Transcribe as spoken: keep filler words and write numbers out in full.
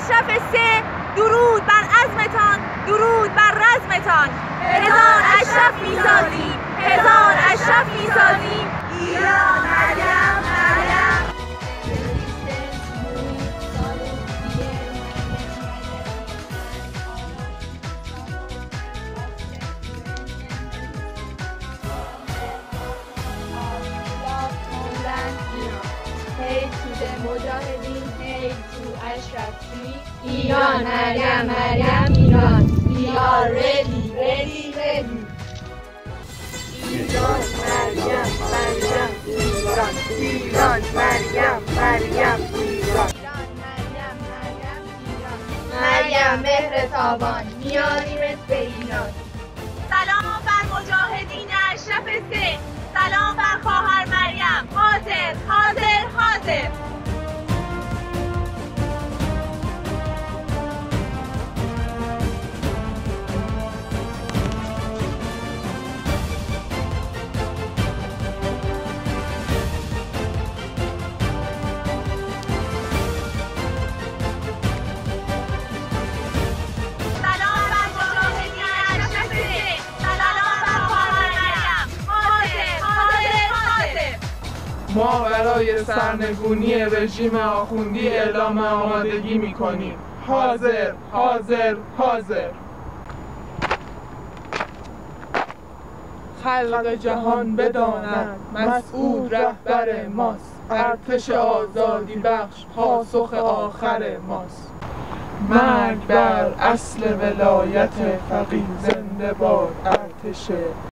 اشرف سه، درود بر عزمتان، درود بر رزمتان. هزار اشرف میسازیم، هزار اشرف میسازیم. ایران مریم مریم. Hey to the Mujahideen, hey to Ashraf Tree. Iran, Maryam, Maryam, Iran. We are ready, ready, ready. Iran, Maryam, Maryam, Iran. Iran, Maryam, Maryam, Iran. مریم مهر تابان میاریمت به ایران. سلام بر مجاهدین اشرف سه، سلام بر خواهر مریم. حاضر حاضر حاضر. ما برای سرنگونی رژیم آخوندی اعلام آمادگی می‌کنیم. حاضر حاضر حاضر. خلق جهان بداند مسعود رهبر ماست، ارتش آزادی بخش پاسخ آخر ماست. مرگ بر اصل ولایت فقیه، زنده باد ارتش